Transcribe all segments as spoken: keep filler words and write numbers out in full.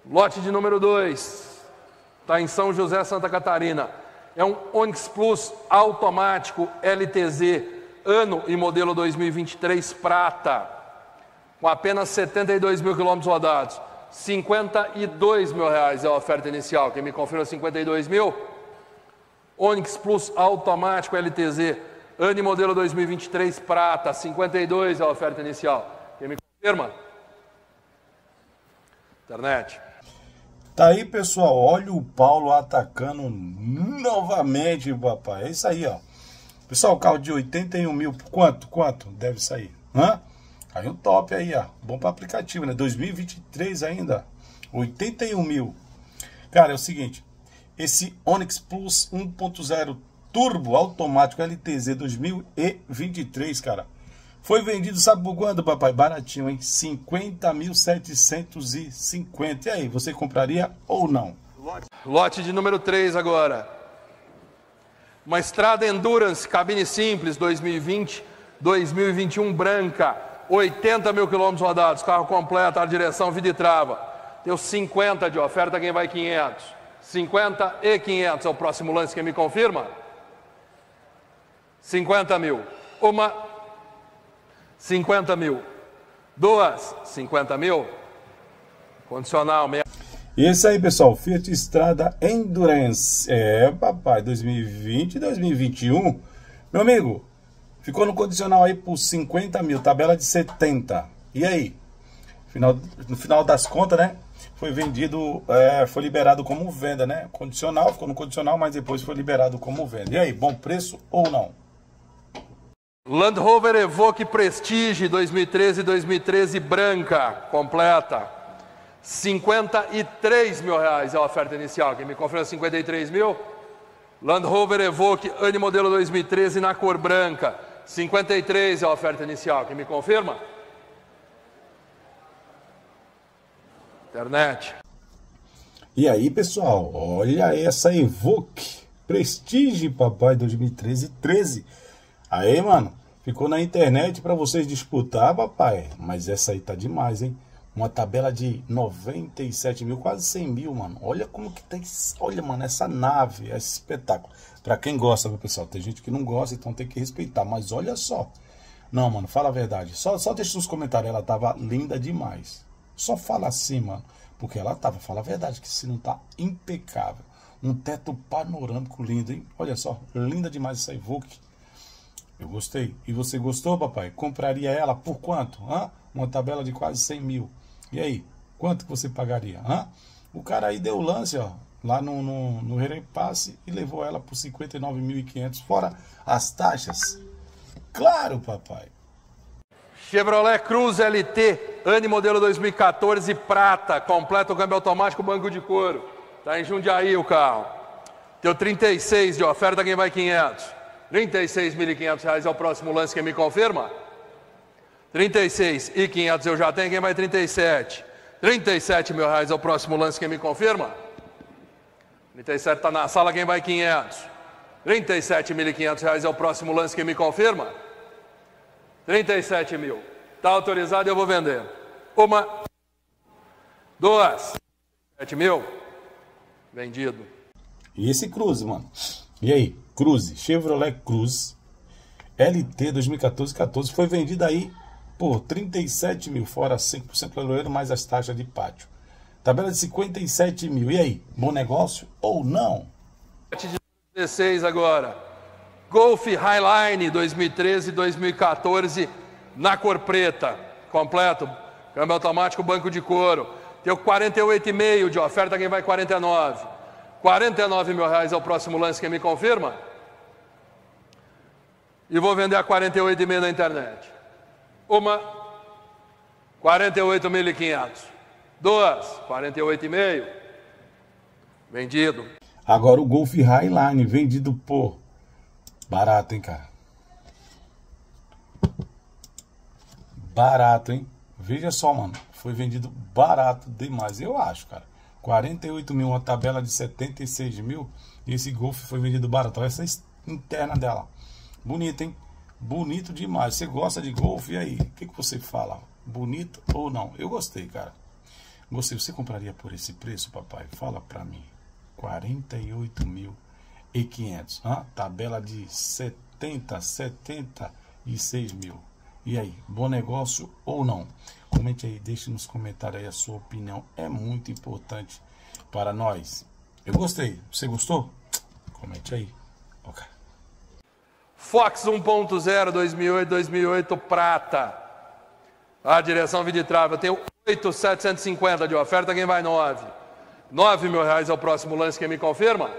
Lote de número dois, está em São José, Santa Catarina. É um Onix Plus automático L T Z, ano e modelo dois mil e vinte e três prata, com apenas setenta e dois mil quilômetros rodados. cinquenta e dois mil reais é a oferta inicial. Quem me confirma cinquenta e dois mil? Onix Plus automático L T Z, ano e modelo dois mil e vinte e três prata, cinquenta e dois é a oferta inicial. Quem me confirma? Internet. Tá aí, pessoal, olha o Paulo atacando novamente, papai. É isso aí, ó. Pessoal, carro de oitenta e um mil, quanto? Quanto deve sair? Hã? Aí um top aí, ó. Bom para aplicativo, né? dois mil e vinte e três ainda. oitenta e um mil. Cara, é o seguinte. Esse Onix Plus um ponto zero Turbo automático L T Z dois mil e vinte e três, cara. Foi vendido, sabe por quanto, papai? Baratinho, hein? cinquenta mil setecentos e cinquenta. E aí, você compraria ou não? Lote de número três agora. Uma Estrada Endurance, cabine simples, dois mil e vinte, dois mil e vinte e um branca. oitenta mil quilômetros rodados, carro completo, ar direção, vida e trava. Tem os cinquenta de oferta, quem vai quinhentos. cinquenta e quinhentos é o próximo lance, quem me confirma? cinquenta mil. Uma... cinquenta mil. Duas, cinquenta mil. Condicional, meia. E esse aí, pessoal, Fiat Strada Endurance. É, papai, dois mil e vinte e dois mil e vinte e um. Meu amigo, ficou no condicional aí por cinquenta mil, tabela de setenta. E aí? Final, no final das contas, né? Foi vendido, é, foi liberado como venda, né? Condicional, ficou no condicional, mas depois foi liberado como venda. E aí, bom preço ou não? Land Rover Evoque Prestige dois mil e treze, dois mil e treze branca, completa. cinquenta e três mil reais é a oferta inicial. Quem me confirma cinquenta e três mil? Land Rover Evoque, ano e modelo dois mil e treze na cor branca. cinquenta e três é a oferta inicial. Quem me confirma? Internet. E aí, pessoal, olha essa Evoque Prestige, papai, dois mil e treze, treze. Aí, mano, ficou na internet para vocês disputar, papai. Mas essa aí tá demais, hein? Uma tabela de noventa e sete mil, quase cem mil, mano. Olha como que tem... Olha, mano, essa nave, esse espetáculo. Pra quem gosta, meu pessoal, tem gente que não gosta, então tem que respeitar. Mas olha só. Não, mano, fala a verdade. Só, só deixa nos comentários, ela tava linda demais. Só fala assim, mano. Porque ela tava, fala a verdade, que se não tá impecável. Um teto panorâmico lindo, hein? Olha só, linda demais essa Evoque. Eu gostei. E você gostou, papai? Compraria ela por quanto? Hã? Uma tabela de quase cem mil. E aí? Quanto que você pagaria? Hã? O cara aí deu o lance, ó, lá no, no, no Repasse e levou ela por cinquenta e nove mil e quinhentos, fora as taxas. Claro, papai. Chevrolet Cruze L T, ano e modelo dois mil e quatorze, prata, completo câmbio automático, banco de couro. Tá em Jundiaí o carro. Deu trinta e seis de oferta, quem vai quinhentos. trinta e seis mil e quinhentos reais é o próximo lance, quem me confirma? trinta e seis mil e quinhentos eu já tenho, quem vai trinta e sete? trinta e sete mil reais é o próximo lance, quem me confirma? trinta e sete está na sala, quem vai quinhentos? trinta e sete mil e quinhentos reais é o próximo lance, quem me confirma? trinta e sete mil. Está autorizado e eu vou vender. Uma, duas, sete mil. Vendido. E esse Cruze, mano? E aí? Cruze, Chevrolet Cruze L T dois mil e quatorze, quatorze, foi vendida aí por trinta e sete mil, fora cinco por cento leiloeiro, mais as taxas de pátio. Tabela de cinquenta e sete mil. E aí, bom negócio ou não? dezesseis agora. Golf Highline dois mil e treze, dois mil e quatorze, na cor preta, completo, câmbio automático, banco de couro. Tem quarenta e oito mil e meio de oferta, quem vai quarenta e nove. quarenta e nove mil reais é o próximo lance, quem me confirma? E vou vender a quarenta e oito mil e meio na internet. Uma, quarenta e oito mil e quinhentos. Duas, quarenta e oito mil e meio. Vendido. Agora o Golf Highline, vendido por... Barato, hein, cara? Barato, hein? Veja só, mano. Foi vendido barato demais, eu acho, cara. quarenta e oito mil, uma tabela de setenta e seis mil. E esse Golf foi vendido barato. Olha essa interna dela. Bonito, hein? Bonito demais. Você gosta de Golf? E aí? O que, que você fala? Bonito ou não? Eu gostei, cara. Gostei. Você compraria por esse preço, papai? Fala pra mim. quarenta e oito mil e quinhentos. Ah, tabela de setenta, setenta e seis mil. E aí, bom negócio ou não? Comente aí, deixe nos comentários aí a sua opinião. É muito importante para nós. Eu gostei. Você gostou? Comente aí. Ok. Fox um ponto zero dois mil e oito, dois mil e oito prata. A direção vídeo de trava. Eu tenho oito mil setecentos e cinquenta de oferta. Quem vai? nove. nove mil reais é o próximo lance. Quem me confirma?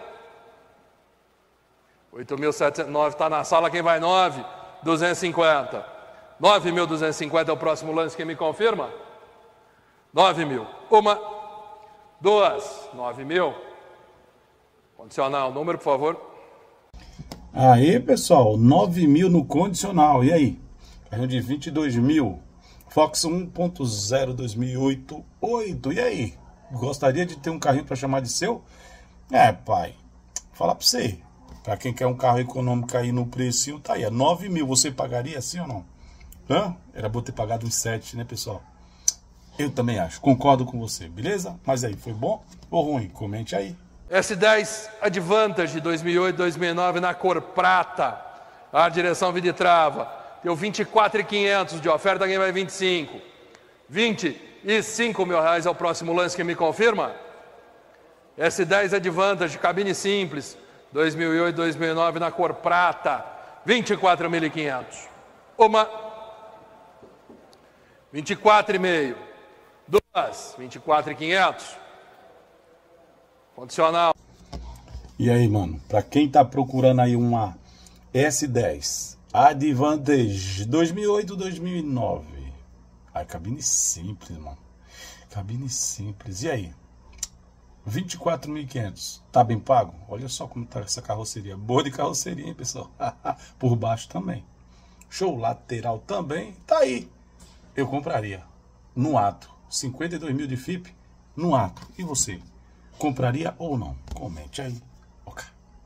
oito mil setecentos e nove está na sala. Quem vai? nove. duzentos e cinquenta. nove mil duzentos e cinquenta é o próximo lance. Quem me confirma? nove mil. Uma, duas, nove mil. Condicional, número, por favor. Aí, pessoal, nove mil no condicional. E aí? Carrinho de vinte e dois mil. Fox um ponto zero dois mil e oito, oito. E aí? Gostaria de ter um carrinho para chamar de seu? É, pai. Falar para você. Para quem quer um carro econômico aí no precinho, tá aí. É nove mil. Você pagaria sim ou não? Hã? Era bom ter pagado uns sete, né, pessoal? Eu também acho. Concordo com você, beleza? Mas aí, foi bom ou ruim? Comente aí. S dez Advantage dois mil e oito, dois mil e nove na cor prata. A direção vídeo de trava. Deu vinte e quatro mil e quinhentos de oferta. Quem vai? vinte e cinco. vinte e cinco mil reais é o próximo lance. Quem me confirma? S dez Advantage, cabine simples. dois mil e oito, dois mil e nove na cor prata. vinte e quatro mil e quinhentos. Uma. vinte e quatro e meio. Duas. vinte e quatro mil e quinhentos. Condicional. E aí, mano, pra quem tá procurando aí uma S dez Advantage dois mil e oito, dois mil e nove. Ai, cabine simples, mano. Cabine simples. E aí? vinte e quatro mil e quinhentos. Tá bem pago? Olha só como tá essa carroceria. Boa de carroceria, hein, pessoal? Por baixo também. Show. Lateral também. Tá aí. Eu compraria. No ato. cinquenta e dois mil de F I P. No ato. E você? Compraria ou não? Comente aí. Ok.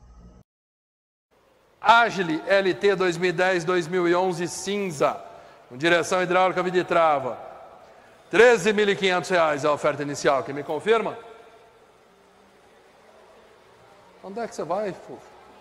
Agile L T dois mil e dez, dois mil e onze cinza. Com direção hidráulica vídeo de trava. treze mil e quinhentos reais a oferta inicial. Quem me confirma? Onde é que você vai, fofo?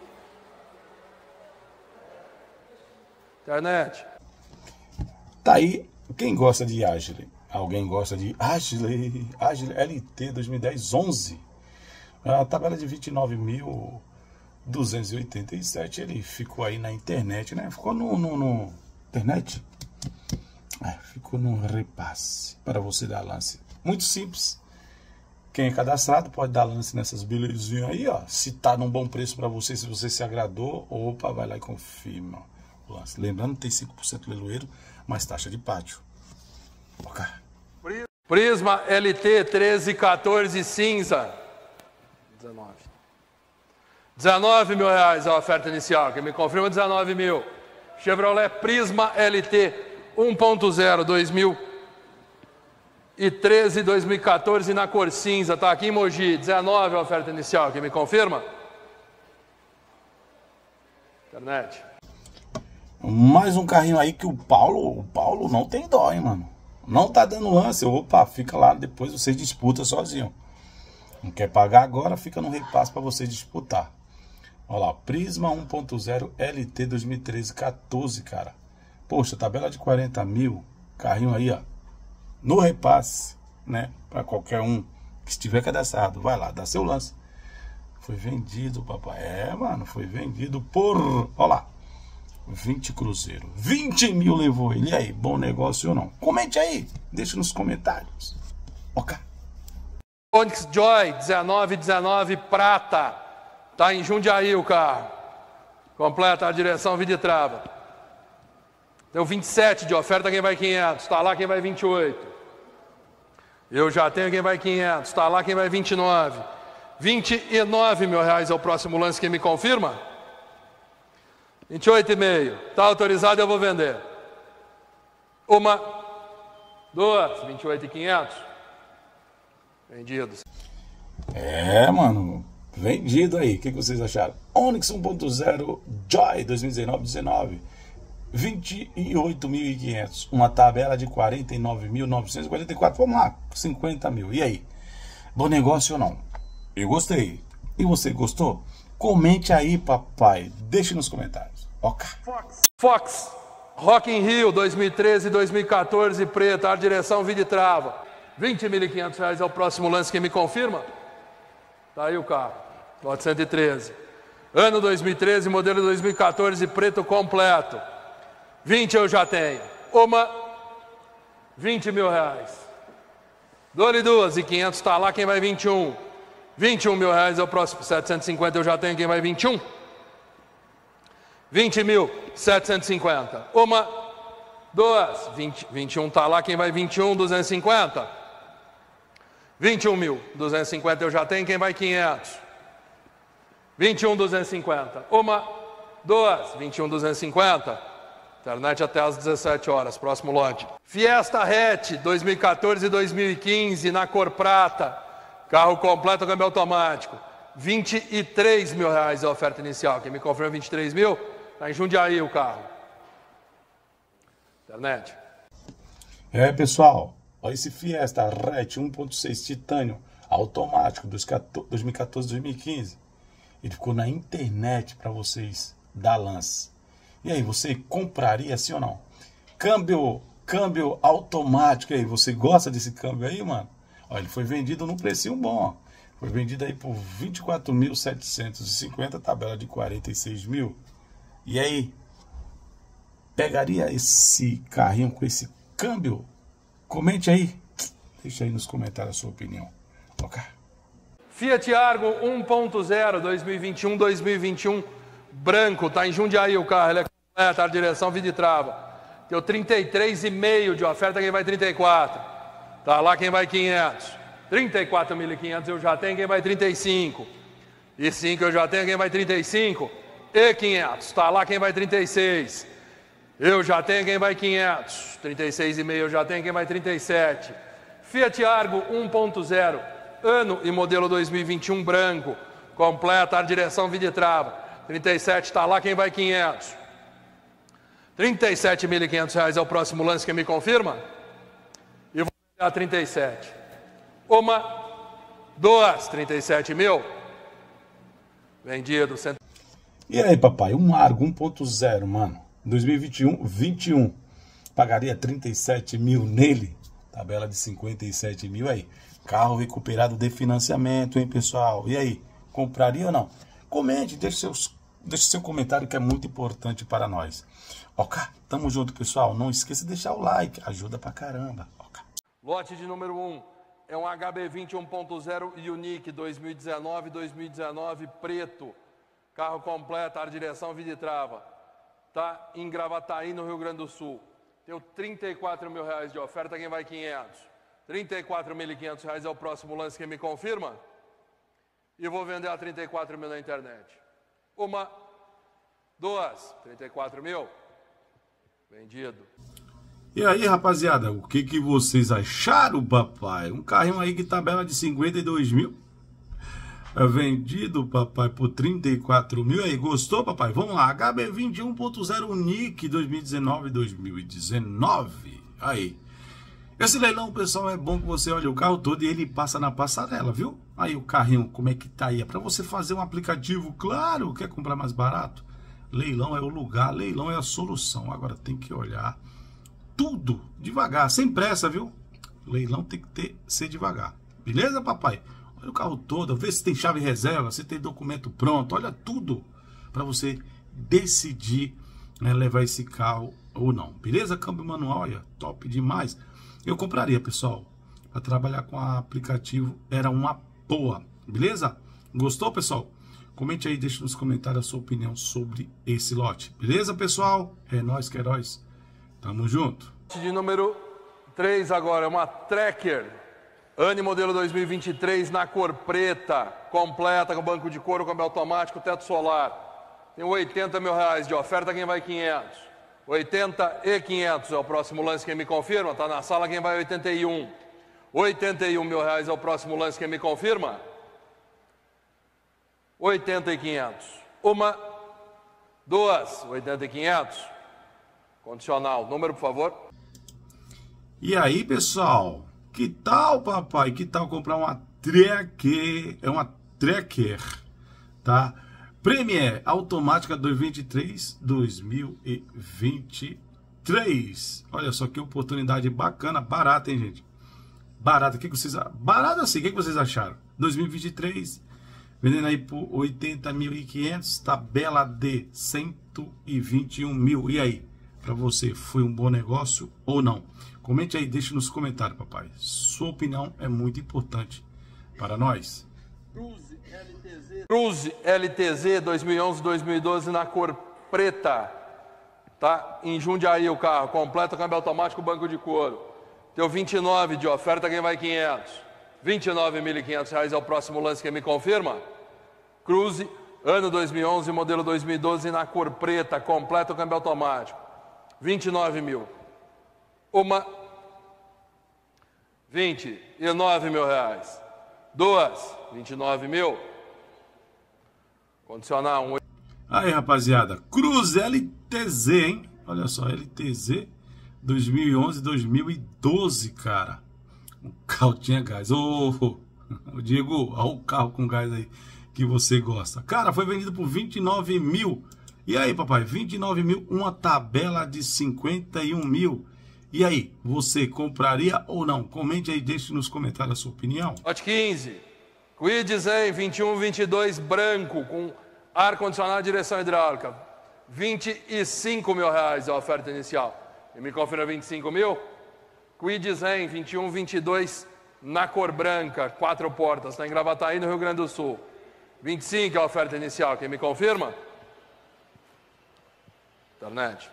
Internet. Tá aí. Quem gosta de Agile? Alguém gosta de Agile? Agile L T dois mil e dez, onze. A tabela de vinte e nove mil duzentos e oitenta e sete. Ele ficou aí na internet, né? Ficou no, no, no internet. É, ficou no repasse para você dar lance. Muito simples. Quem é cadastrado pode dar lance nessas belezinhas aí, ó. Se tá num bom preço para você, se você se agradou, opa, vai lá e confirma o lance. Lembrando que tem cinco por cento leiloeiro, mais taxa de pátio. Ok. Prisma L T treze, quatorze cinza. dezenove. dezenove mil reais a oferta inicial. Quem me confirma? dezenove mil. Chevrolet Prisma L T um ponto zero dois mil e treze, dois mil e quatorze na cor cinza. Tá aqui em Mogi. dezenove a oferta inicial. Quem me confirma? Internet. Mais um carrinho aí que o Paulo, o Paulo não tem dó, hein, mano. Não tá dando lance. Opa, fica lá, depois você disputa sozinho. Não quer pagar agora, fica no repasse para você disputar. Olha lá, Prisma um ponto zero L T dois mil e treze, quatorze, cara. Poxa, tabela de quarenta mil. Carrinho aí, ó. No repasse, né? Para qualquer um que estiver cadastrado. Vai lá, dá seu lance. Foi vendido, papai. É, mano, foi vendido por... Olha lá. vinte cruzeiro. vinte mil levou ele. E aí, bom negócio ou não? Comente aí. Deixa nos comentários. Ok. Onix Joy dezenove, dezenove prata. Tá em Jundiaí o carro. Completa a direção vídeo de trava. Deu vinte e sete de oferta, quem vai quinhentos. Tá lá quem vai vinte e oito. Eu já tenho quem vai quinhentos. Tá lá quem vai vinte e nove. vinte e nove mil reais é o próximo lance. Quem me confirma? vinte e oito e meio. Tá autorizado, eu vou vender. Uma, duas, vinte e oito e quinhentos. Vendidos. É, mano. Vendido aí. O que, que vocês acharam? Onix um ponto zero Joy dois mil e dezenove, dezenove. vinte e oito mil e quinhentos. Uma tabela de quarenta e nove mil novecentos e quarenta e quatro. Vamos lá, cinquenta mil. E aí? Bom negócio ou não? Eu gostei. E você gostou? Comente aí, papai. Deixe nos comentários. Ok. Fox. Fox. Rock in Rio, dois mil e treze, dois mil e quatorze, preta, ar, direção, vídeo e trava. vinte mil e quinhentos reais é o próximo lance, quem me confirma? Tá aí o carro, lote cento e treze. Ano dois mil e treze, modelo dois mil e quatorze, preto completo. vinte eu já tenho. Uma, vinte mil reais. Dou-lhe duas, e quinhentos tá lá, quem vai vinte e um? vinte e um mil reais é o próximo, setecentos e cinquenta eu já tenho, quem vai vinte e um? vinte mil setecentos e cinquenta. Uma, duas, vinte, vinte e um tá lá, quem vai vinte e um, duzentos e cinquenta? vinte e um mil, duzentos e cinquenta eu já tenho, quem vai quinhentos? vinte e um, duzentos e cinquenta. Uma, duas, vinte e um, duzentos e cinquenta. Internet até às dezessete horas, próximo lote. Fiesta Hatch, dois mil e quatorze e dois mil e quinze, na cor prata. Carro completo, câmbio automático. vinte e três mil reais é a oferta inicial. Quem me confirma vinte e três mil? Está em Jundiaí o carro. Internet. É, pessoal. Olha esse Fiesta Hatch um ponto seis titânio automático dois mil e quatorze, dois mil e quinze. Ele ficou na internet para vocês dar lance. E aí, você compraria sim ou não? Câmbio, câmbio automático aí. Você gosta desse câmbio aí, mano? Olha, ele foi vendido num precinho bom, ó. Foi vendido aí por vinte e quatro mil setecentos e cinquenta, tabela de quarenta e seis mil. E aí, pegaria esse carrinho com esse câmbio? Comente aí. Deixa aí nos comentários a sua opinião. Ok. Fiat Argo um ponto zero, dois mil e vinte e um, dois mil e vinte e um, branco. Tá em Jundiaí o carro. Ele é completo, a direção, vídeo e trava. Deu trinta e três e meio de oferta, quem vai trinta e quatro. Tá lá quem vai quinhentos. trinta e quatro mil e quinhentos eu já tenho, quem vai trinta e cinco. E cinco eu já tenho, quem vai trinta e cinco. E quinhentos, tá lá quem vai trinta e seis. Eu já tenho, quem vai quinhentos. trinta e seis e meio eu já tenho, quem vai trinta e sete. Fiat Argo um ponto zero, ano e modelo dois mil e vinte e um, branco. Completa, ar, direção, vídeo e trava. trinta e sete, tá lá quem vai quinhentos. trinta e sete mil e quinhentos reais é o próximo lance, quem me confirma? E vou a trinta e sete. Uma, duas, trinta e sete mil. Vendido. Cent... E aí, papai, um Argo um ponto zero, mano. dois mil e vinte e um, vinte e um. Pagaria trinta e sete mil nele. Tabela de cinquenta e sete mil aí. Carro recuperado de financiamento, hein, pessoal? E aí, compraria ou não? Comente, deixe, seus, deixe seu comentário que é muito importante para nós. Ok? Tamo junto, pessoal. Não esqueça de deixar o like. Ajuda pra caramba. Ok? Lote de número um. É um H B vinte um ponto zero Unique dois mil e dezenove, dois mil e dezenove, preto. Carro completo, ar, direção, vídeo e trava. Tá em Gravataí, no Rio Grande do Sul. Deu trinta e quatro mil reais de oferta, quem vai quinhentos. trinta e quatro mil e quinhentos reais é o próximo lance, quem me confirma? E vou vender a trinta e quatro mil na internet. Uma, duas, trinta e quatro mil. Vendido. E aí, rapaziada, o que, que vocês acharam, papai? Um carrinho aí que tabela de cinquenta e dois mil. É vendido, papai, por trinta e quatro mil. Aí, gostou, papai? Vamos lá, H B vinte e um ponto zero Unique dois mil e dezenove, dois mil e dezenove. Aí. Esse leilão, pessoal, é bom que você olhe o carro todo e ele passa na passarela, viu? Aí o carrinho, como é que tá aí? É para você fazer um aplicativo, claro, quer comprar mais barato? Leilão é o lugar, leilão é a solução. Agora tem que olhar tudo devagar, sem pressa, viu? Leilão tem que ter, ser devagar. Beleza, papai? Olha o carro todo, vê se tem chave reserva, se tem documento pronto, olha tudo para você decidir, né, levar esse carro ou não. Beleza? Câmbio manual, olha, top demais. Eu compraria, pessoal. Para trabalhar com o aplicativo era uma boa. Beleza? Gostou, pessoal? Comente aí, deixe nos comentários a sua opinião sobre esse lote. Beleza, pessoal? É nóis que é nóis. Tamo junto. De número três agora, uma Tracker. Ano e modelo dois mil e vinte e três na cor preta. Completa, com banco de couro, câmbio automático, teto solar. Tem oitenta mil reais de oferta, quem vai quinhentos. oitenta e quinhentos é o próximo lance, quem me confirma? Tá na sala, quem vai oitenta e um. oitenta e um mil reais é o próximo lance, quem me confirma? oitenta e quinhentos. Uma, duas, oitenta e quinhentos. Condicional. Número, por favor. E aí, pessoal? Que tal, papai? Que tal comprar uma Tracker? É uma Tracker, tá? Premier automática dois mil e vinte e três, dois mil e vinte e três. Olha só que oportunidade bacana, barata, hein, gente? Barata. O que, que vocês... Barata assim, o que, que vocês acharam? dois mil e vinte e três, vendendo aí por oitenta mil e quinhentos, tabela de cento e vinte e um mil. E aí? Para você, foi um bom negócio ou não? Comente aí, deixe nos comentários, papai. Sua opinião é muito importante para nós. Cruze L T Z. Cruze L T Z dois mil e onze, dois mil e doze na cor preta. Tá? Em Jundiaí o carro. Completo, câmbio automático, banco de couro. Teu vinte e nove de oferta, quem vai quinhentos? vinte e nove mil e quinhentos reais é o próximo lance, quem me confirma? Cruze, ano dois mil e onze, modelo dois mil e doze na cor preta. Completo, câmbio automático. vinte e nove mil. Uma. vinte e nove mil reais. Duas. vinte e nove mil. Condicional. Um. Aí, rapaziada. Cruze L T Z, hein? Olha só, L T Z dois mil e onze, dois mil e doze, cara. O carro tinha gás. Ô, oh, oh, Diego, olha o carro com gás aí que você gosta. Cara, foi vendido por vinte e nove mil. E aí, papai? vinte e nove mil, uma tabela de cinquenta e um mil. E aí, você compraria ou não? Comente aí, deixe nos comentários a sua opinião. Lote quinze. Kwid Zen vinte e um, vinte e dois branco com ar-condicionado e direção hidráulica. vinte e cinco mil reais é a oferta inicial. E me confirma vinte e cinco mil? Kwid Zen vinte e um, vinte e dois na cor branca, quatro portas. Está em Gravataí, no Rio Grande do Sul. vinte e cinco é a oferta inicial. Quem me confirma? Internet.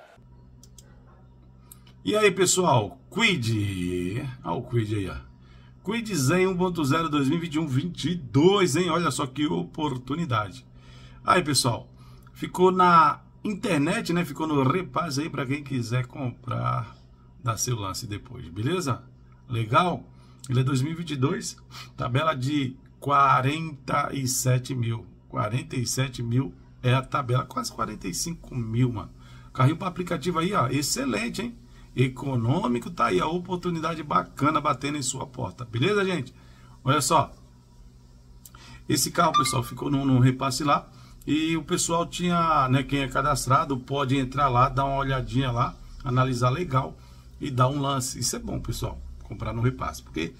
E aí, pessoal, Kwid, olha o Kwid aí, ó. Kwid Zen um ponto zero dois mil e vinte e um, vinte e dois, hein? Olha só que oportunidade. Aí, pessoal, ficou na internet, né? Ficou no repasse aí para quem quiser comprar, dar seu lance depois, beleza? Legal? Ele é dois mil e vinte e dois, tabela de quarenta e sete mil. quarenta e sete mil é a tabela, quase quarenta e cinco mil, mano. Carrinho para aplicativo aí, ó, excelente, hein? Econômico, tá aí a oportunidade bacana batendo em sua porta, beleza, gente? Olha só, esse carro, pessoal, ficou num, num repasse lá e o pessoal tinha, né, quem é cadastrado pode entrar lá, dar uma olhadinha lá, analisar legal e dar um lance. Isso é bom, pessoal, comprar no repasse, porque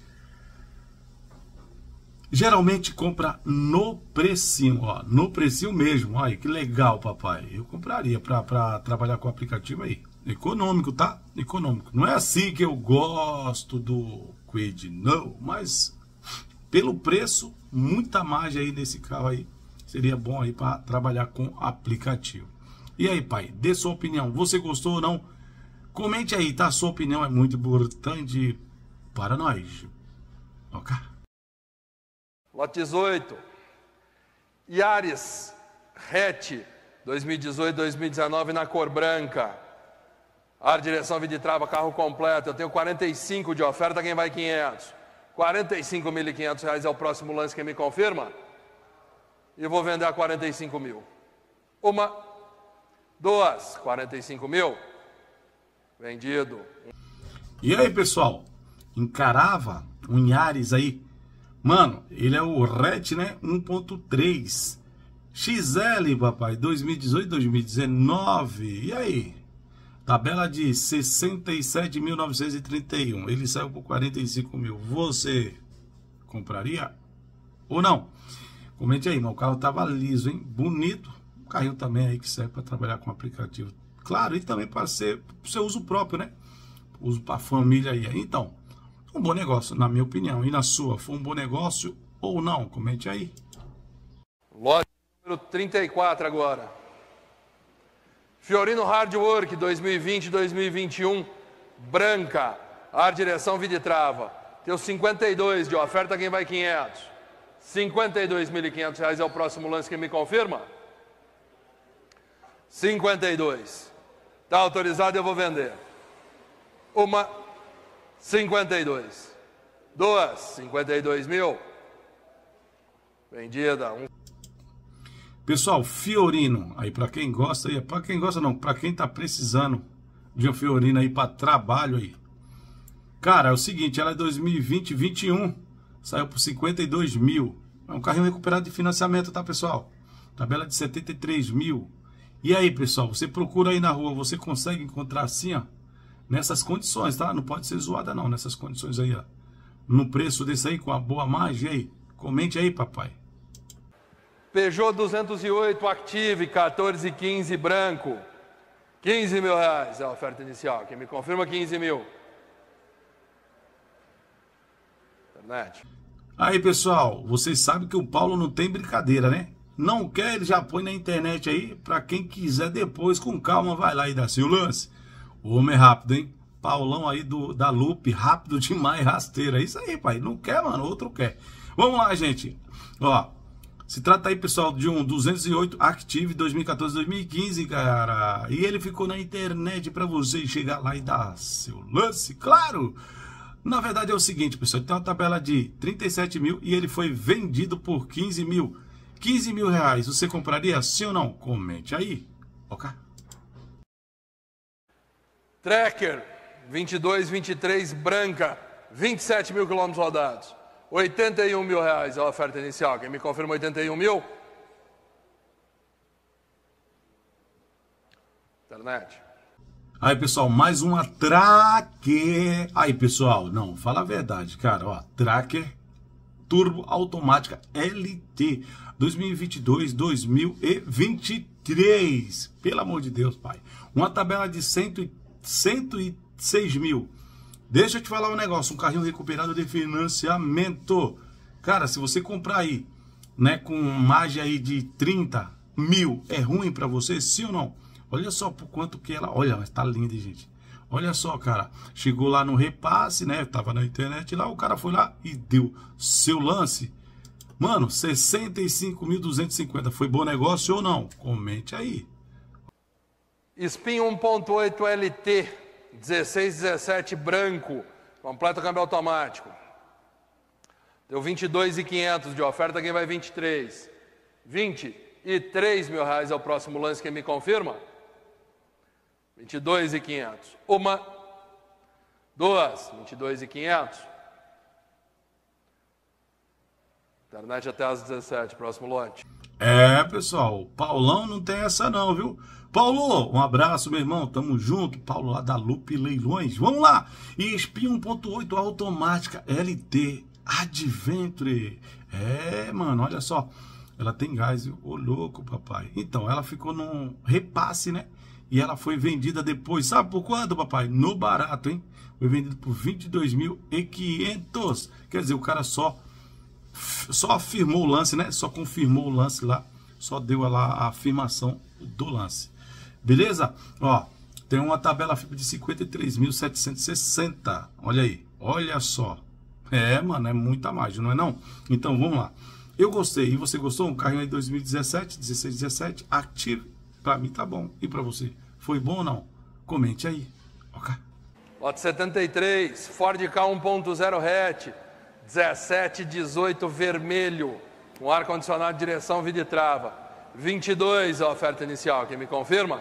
geralmente compra no precinho, ó, no precinho mesmo. Olha que legal, papai. Eu compraria para trabalhar com o aplicativo aí. Econômico, tá? Econômico. Não é assim que eu gosto do Kwid, não. Mas pelo preço, muita margem aí nesse carro aí. Seria bom aí para trabalhar com aplicativo. E aí, pai, dê sua opinião. Você gostou ou não? Comente aí, tá? Sua opinião é muito importante para nós. Ok? Lote dezoito. Yaris Hatch dois mil e dezoito, dois mil e dezenove na cor branca. Ar, direção, vidrava, carro completo. Eu tenho quarenta e cinco de oferta, quem vai quinhentos? quarenta e cinco mil e quinhentos reais é o próximo lance, quem me confirma? E vou vender a quarenta e cinco mil. Uma, duas, quarenta e cinco mil. Vendido. E aí, pessoal? Encarava um Yaris aí? Mano, ele é o hatch, né? um ponto três. X L, papai, dois mil e dezoito, dois mil e dezenove. E aí? Tabela de sessenta e sete mil novecentos e trinta e um. Ele saiu por quarenta e cinco mil. Você compraria ou não? Comente aí, mas o carro tava liso, hein? Bonito. O carrinho também aí que serve para trabalhar com aplicativo. Claro, e também para ser pro seu uso próprio, né? Uso para família aí. Então, um bom negócio, na minha opinião. E na sua, foi um bom negócio ou não? Comente aí. Lote número trinta e quatro agora. Fiorino Hardwork dois mil e vinte, dois mil e vinte e um, branca, ar, direção, vidrava. Teu cinquenta e dois de oferta, quem vai quinhentos? cinquenta e dois mil e quinhentos reais é o próximo lance, quem me confirma? cinquenta e dois. Está autorizado, eu vou vender. Uma, cinquenta e dois. Duas, cinquenta e dois mil. Vendida. Um. Pessoal, Fiorino, aí para quem gosta, aí para quem gosta não, para quem tá precisando de Fiorino aí para trabalho aí. Cara, é o seguinte, ela é dois mil e vinte, vinte e um, saiu por cinquenta e dois mil. É um carrinho recuperado de financiamento, tá, pessoal? Tabela de setenta e três mil. E aí, pessoal, você procura aí na rua, você consegue encontrar assim, ó, nessas condições, tá? Não pode ser zoada não, nessas condições aí, ó. No preço desse aí, com a boa margem aí. Comente aí, papai. Peugeot duzentos e oito Active, quatorze e quinze branco. quinze mil reais é a oferta inicial. Quem me confirma quinze mil? Internet. Aí, pessoal, vocês sabem que o Paulo não tem brincadeira, né? Não quer, ele já põe na internet aí. Pra quem quiser depois, com calma, vai lá e dá seu lance. O homem é rápido, hein? Paulão aí do, da Loop, rápido demais, rasteiro. É isso aí, pai. Não quer, mano, outro quer. Vamos lá, gente. Ó, se trata aí, pessoal, de um duzentos e oito Active dois mil e quatorze, dois mil e quinze, cara. E ele ficou na internet pra você chegar lá e dar seu lance, claro. Na verdade é o seguinte, pessoal, tem uma tabela de trinta e sete mil e ele foi vendido por quinze mil. quinze mil reais, você compraria sim ou não? Comente aí, ok? Tracker, vinte e dois, vinte e três, branca, vinte e sete mil quilômetros rodados. oitenta e um mil reais é a oferta inicial. Quem me confirma oitenta e um mil? Internet. Aí, pessoal, mais uma Tracker. Aí, pessoal, não, fala a verdade, cara, ó, Tracker Turbo Automática L T dois mil e vinte e dois, dois mil e vinte e três. Pelo amor de Deus, pai. Uma tabela de cento e seis mil. Deixa eu te falar um negócio, um carrinho recuperado de financiamento. Cara, se você comprar aí, né, com margem aí de trinta mil, é ruim pra você, sim ou não? Olha só por quanto que ela... Olha, mas tá linda, gente. Olha só, cara. Chegou lá no repasse, né? Tava na internet lá, o cara foi lá e deu seu lance. Mano, sessenta e cinco mil duzentos e cinquenta. Foi bom negócio ou não? Comente aí. Spin um ponto oito L T, dezesseis, dezessete, branco. Completo câmbio automático. Deu vinte e dois mil e quinhentos de oferta, quem vai vinte e três. vinte e três mil reais é o próximo lance, quem me confirma? vinte e dois mil e quinhentos. Uma, duas, vinte e dois mil e quinhentos. Internet até às dezessete, próximo lote. É, pessoal, Paulão não tem essa não, viu? Paulo, um abraço, meu irmão, tamo junto. Paulo lá da Loop Leilões. Vamos lá. E Spin um ponto oito automática L T Adventure. É, mano, olha só. Ela tem gás, viu? Ô, louco, papai. Então, ela ficou num repasse, né? E ela foi vendida depois, sabe por quanto, papai? No barato, hein? Foi vendido por vinte e dois mil e quinhentos. Quer dizer, o cara só, só afirmou o lance, né? Só confirmou o lance lá. Só deu lá a afirmação do lance. Beleza? Ó, tem uma tabela F I P de cinquenta e três mil setecentos e sessenta. Olha aí, olha só. É, mano, é muita margem, não é não? Então, vamos lá. Eu gostei. E você gostou? Um carrinho aí dois mil e dezessete, dezesseis, dezessete, Active. Pra mim tá bom. E pra você? Foi bom ou não? Comente aí. Ok? Lote setenta e três, Ford Ka um ponto zero hatch, dezessete, dezoito, vermelho, com ar-condicionado, direção, vidro e trava. vinte e dois a oferta inicial. Quem me confirma?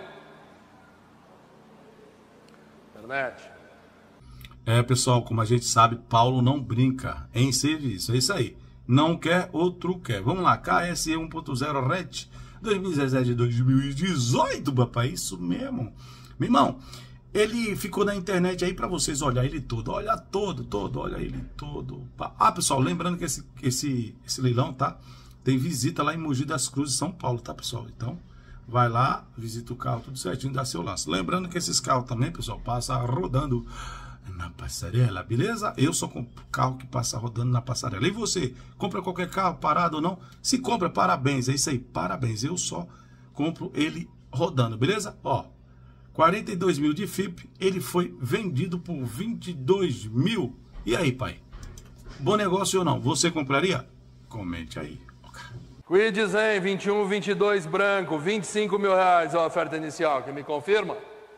Internet. É, pessoal, como a gente sabe, Paulo não brinca em serviço. É isso aí. Não quer, outro quer. Vamos lá. K S E um ponto zero hatch. dois mil e dezessete, dois mil e dezoito, papai, isso mesmo. Meu irmão, ele ficou na internet aí pra vocês olhar ele todo. Olha todo, todo, olha ele todo. Ah, pessoal, lembrando que esse, esse, esse leilão, tá? Tem visita lá em Mogi das Cruzes, São Paulo, tá, pessoal? Então, vai lá, visita o carro, tudo certinho, dá seu lance. Lembrando que esses carros também, pessoal, passam rodando na passarela, beleza? Eu só compro carro que passa rodando na passarela. E você, compra qualquer carro parado ou não? Se compra, parabéns, é isso aí, parabéns. Eu só compro ele rodando, beleza? Ó, quarenta e dois mil de F I P, ele foi vendido por vinte e dois mil. E aí, pai? Bom negócio ou não? Você compraria? Comente aí. Quid Zen, vinte e um, vinte e dois, branco, vinte e cinco mil reais a oferta inicial. Quem me confirma?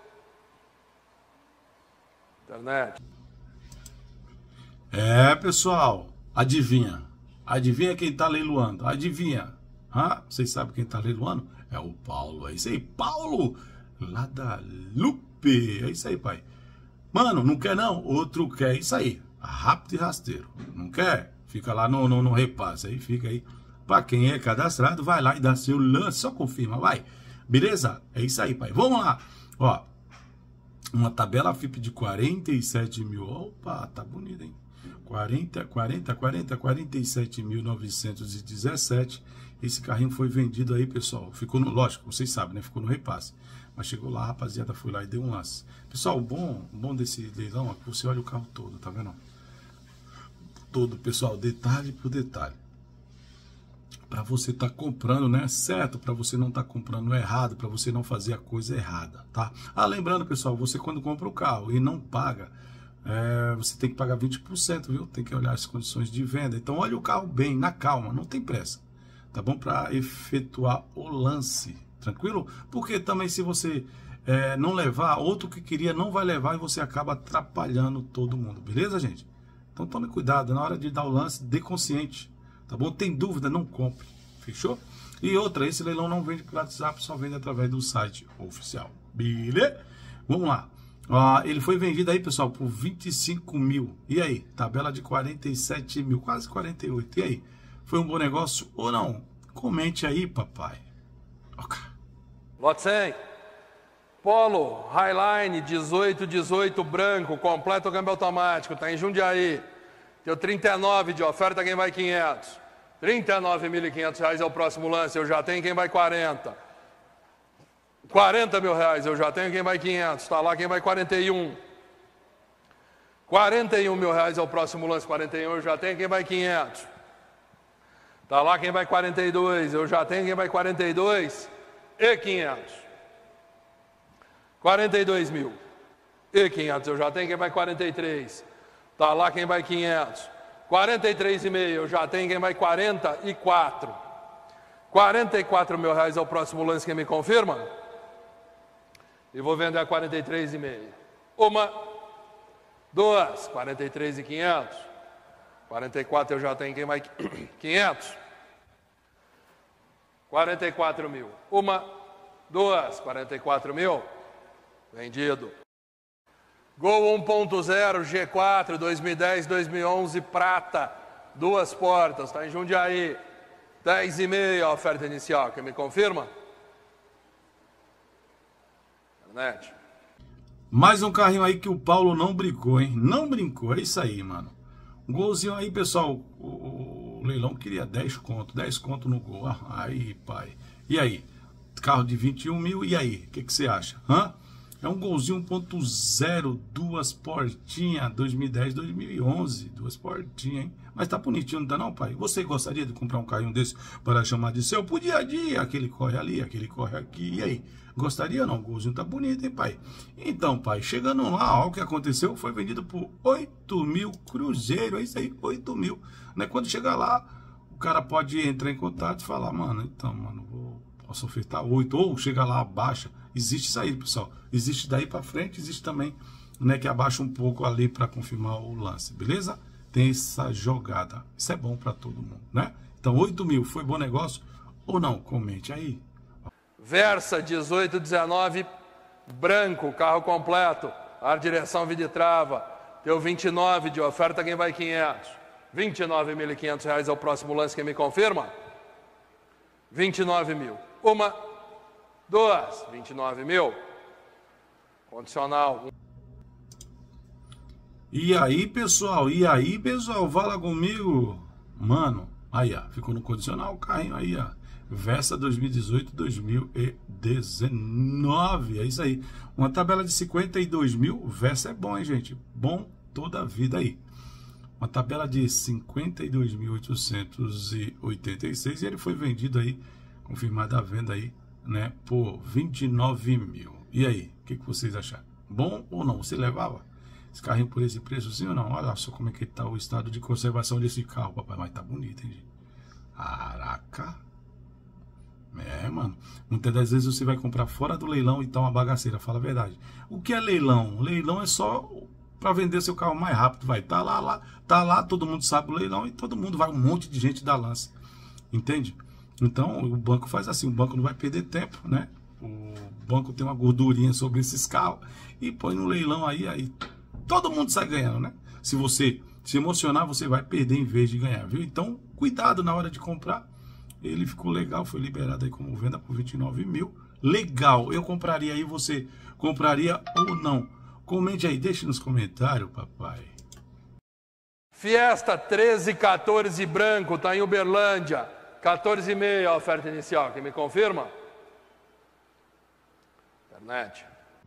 Internet. É, pessoal, adivinha. Adivinha quem tá leiloando? Adivinha. Ah, vocês sabem quem tá leiloando? É o Paulo. É isso aí, Paulo, lá da Loop É isso aí, pai. Mano, não quer não? Outro quer. Isso aí. Rápido e rasteiro. Não quer? Fica lá no, no, no repasse. Aí fica aí. Pra quem é cadastrado, vai lá e dá seu lance. Só confirma, vai. Beleza? É isso aí, pai. Vamos lá. Ó. Uma tabela F I P de quarenta e sete mil. Opa, tá bonito, hein? quarenta, quarenta, quarenta, quarenta e sete mil novecentos e dezessete. Esse carrinho foi vendido aí, pessoal. Ficou no, lógico, vocês sabem, né? Ficou no repasse. Mas chegou lá, a rapaziada foi lá e deu um lance. Pessoal, o bom, o bom desse leilão é que você olha o carro todo, tá vendo? Todo, pessoal, detalhe por detalhe. Para você estar tá comprando, né, certo? Para você não estar tá comprando errado, para você não fazer a coisa errada, tá? Ah, lembrando, pessoal, você quando compra o carro e não paga, é, você tem que pagar vinte por cento, viu? Tem que olhar as condições de venda. Então, olha o carro bem, na calma, não tem pressa, tá bom? Para efetuar o lance, tranquilo? Porque também se você é, não levar, outro que queria não vai levar e você acaba atrapalhando todo mundo, beleza, gente? Então, tome cuidado, na hora de dar o lance, dê consciente. Tá bom? Tem dúvida? Não compre. Fechou? E outra, esse leilão não vende pelo WhatsApp, só vende através do site oficial. Beleza? Vamos lá. Ah, ele foi vendido aí, pessoal, por vinte e cinco mil. E aí? Tabela de quarenta e sete mil, quase quarenta e oito. E aí? Foi um bom negócio ou não? Comente aí, papai. Okay. Lote cem. Polo, Highline, dezoito, dezoito, branco, completo câmbio automático. Tá em Jundiaí. Deu trinta e nove de oferta, quem vai quinhentos. trinta e nove mil e quinhentos reais é o próximo lance, eu já tenho quem vai quarenta. quarenta mil reais, eu já tenho quem vai quinhentos. Está lá quem vai quarenta e um. quarenta e um mil reais é o próximo lance, quarenta e um, eu já tenho quem vai quinhentos. Está lá quem vai quarenta e dois, eu já tenho quem vai quarenta e dois e quinhentos. quarenta e dois mil e quinhentos, eu já tenho quem vai quarenta e três. Está lá quem vai quinhentos. quarenta e três e meio, eu já tenho quem vai quarenta e quatro. quarenta e quatro mil reais é o próximo lance, quem me confirma? E vou vender a quarenta e três e meio. Uma, duas, quarenta e três e quinhentos. quarenta e quatro eu já tenho quem vai quinhentos. quarenta e quatro mil. Uma, duas, quarenta e quatro mil. Vendido. Gol um ponto zero, G quatro, dois mil e dez, dois mil e onze, prata, duas portas, está em Jundiaí, dez e meio a oferta inicial, quem me confirma? Internet. Mais um carrinho aí que o Paulo não brincou, hein? Não brincou, é isso aí, mano. Um golzinho aí, pessoal, o, o leilão queria dez conto, dez conto no gol, aí, pai. E aí? Carro de vinte e um mil, e aí? O que, que você acha? Hã? É um golzinho um ponto zero, duas portinhas, dois mil e dez, dois mil e onze, duas portinhas, hein? Mas tá bonitinho, não tá não, pai? Você gostaria de comprar um carrinho desse para chamar de seu pro dia a dia? Aquele corre ali, aquele corre aqui, e aí? Gostaria ou não? O golzinho tá bonito, hein, pai? Então, pai, chegando lá, ó, o que aconteceu foi vendido por oito mil cruzeiro, é isso aí, oito mil. Né? Quando chegar lá, o cara pode entrar em contato e falar, mano, então, mano, vou, posso ofertar oito, ou chega lá, abaixa. Existe isso aí, pessoal. Existe daí para frente, existe também, né, que abaixa um pouco ali para confirmar o lance, beleza? Tem essa jogada. Isso é bom para todo mundo, né? Então, oito mil, foi bom negócio ou não? Comente aí. Versa dezoito, dezenove, branco, carro completo, ar, direção, vida e trava. Deu vinte e nove de oferta, quem vai quinhentos. vinte e nove mil e quinhentos reais é o próximo lance, quem me confirma? vinte e nove mil. Uma, duas, vinte e nove mil. Condicional. E aí, pessoal? E aí, pessoal? Fala comigo. Mano, aí, ó. Ficou no condicional o carrinho aí, ó. Versa dois mil e dezoito, dois mil e dezenove. É isso aí. Uma tabela de cinquenta e dois mil. Versa é bom, hein, gente? Bom toda a vida aí. Uma tabela de cinquenta e dois mil oitocentos e oitenta e seis. E ele foi vendido aí, confirmada a venda aí, né, por vinte e nove mil. E aí, o que, que vocês acharam? Bom ou não? Você levava esse carrinho por esse preço, sim ou não? Olha só como é que tá o estado de conservação desse carro, papai. Mas tá bonito, hein, gente? Caraca. É, mano. Muitas das vezes você vai comprar fora do leilão e tá uma bagaceira, fala a verdade. O que é leilão? Leilão é só para vender seu carro mais rápido, vai. Tá lá, lá, tá lá, todo mundo sabe o leilão e todo mundo vai, um monte de gente dá lance. Entende? Então, o banco faz assim, o banco não vai perder tempo, né? o banco tem uma gordurinha sobre esses carros e põe no leilão aí, aí todo mundo sai ganhando, né? Se você se emocionar, você vai perder em vez de ganhar, viu? Então, cuidado na hora de comprar. Ele ficou legal, foi liberado aí como venda por vinte e nove mil. Legal, eu compraria aí, você compraria ou não? Comente aí, deixe nos comentários, papai. Fiesta treze quatorze branco, tá em Uberlândia. quatorze e meio a oferta inicial. Quem me confirma? Internet.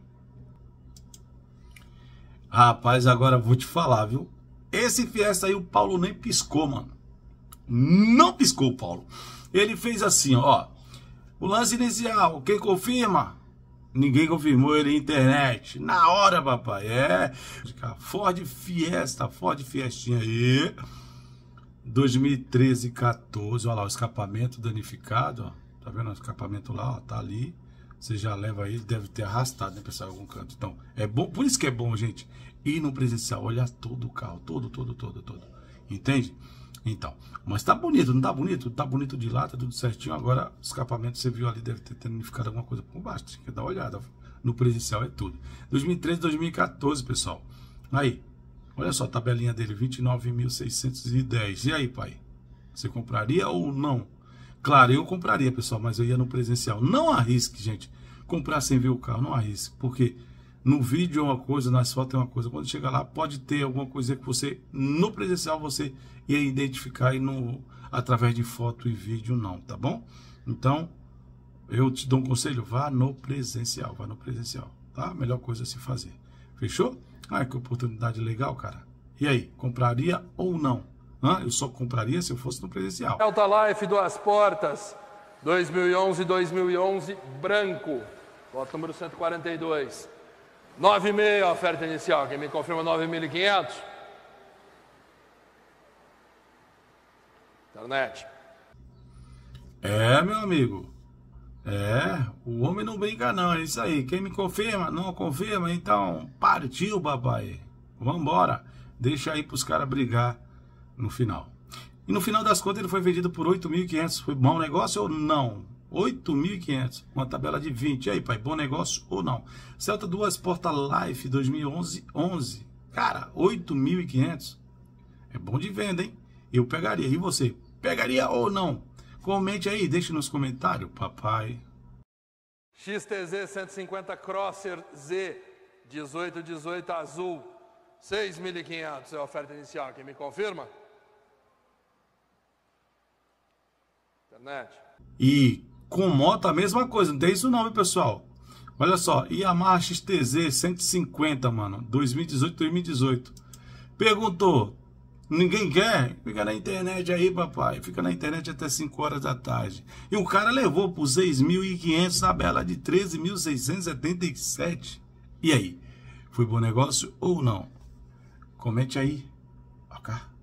Rapaz, agora vou te falar, viu? Esse Fiesta aí o Paulo nem piscou, mano. Não piscou, Paulo. Ele fez assim, ó. O lance inicial, quem confirma? Ninguém confirmou, ele na internet. Na hora, papai, é. Ford Fiesta, Ford Fiestinha aí. dois mil e treze, quatorze, olha lá o escapamento danificado, ó. Tá vendo o escapamento lá, ó, tá ali. Você já leva ele, deve ter arrastado, né, pessoal, em algum canto. Então, é bom, por isso que é bom, gente, ir no presencial, olhar todo o carro, todo, todo, todo, todo. Entende? Então, mas tá bonito, não tá bonito? Tá bonito de lá, tá tudo certinho. Agora, o escapamento, você viu ali, deve ter danificado alguma coisa por baixo. Tem que dar uma olhada. No presencial é tudo. dois mil e treze, dois mil e quatorze, pessoal. Aí, olha só a tabelinha dele, vinte e nove mil seiscentos e dez. E aí, pai? Você compraria ou não? Claro, eu compraria, pessoal, mas eu ia no presencial. Não arrisque, gente, comprar sem ver o carro. Não arrisque, porque no vídeo é uma coisa, nas fotos é uma coisa. Quando chega lá, pode ter alguma coisa que você, no presencial, você ia identificar e no, através de foto e vídeo não, tá bom? Então, eu te dou um conselho, vá no presencial, vá no presencial, tá? Melhor coisa a se fazer. Fechou? Ah, que oportunidade legal, cara. E aí, compraria ou não? Hã? Eu só compraria se eu fosse no presencial. Delta Life, duas portas, dois mil e onze, dois mil e onze, branco, lote número cento e quarenta e dois. nove e meio a oferta inicial, quem me confirma nove mil e quinhentos? Internet. É, meu amigo. É, o homem não brinca não, é isso aí. Quem me confirma, não confirma, então partiu, papai. Vambora. Deixa aí pros caras brigar no final. E no final das contas ele foi vendido por oito mil e quinhentos. Foi bom negócio ou não? oito mil e quinhentos. Uma tabela de vinte. E aí, pai, bom negócio ou não? Celta duas portas Life dois mil e onze, onze. Cara, oito mil e quinhentos. É bom de venda, hein? Eu pegaria. E você? Pegaria ou não? Comente aí, deixe nos comentários, papai. X T Z cento e cinquenta Crosser Z, dezoito dezoito azul, seis mil e quinhentos é a oferta inicial. Quem me confirma? Internet. E com moto a mesma coisa, não tem isso não, viu, pessoal? Olha só, Yamaha X T Z cento e cinquenta, mano, dois mil e dezoito, dois mil e dezoito. Perguntou, ninguém quer? Fica na internet aí, papai. Fica na internet até cinco horas da tarde. E o cara levou por seis mil e quinhentos, tabela de treze mil seiscentos e setenta e sete. E aí, foi bom negócio ou não? Comente aí. Ok?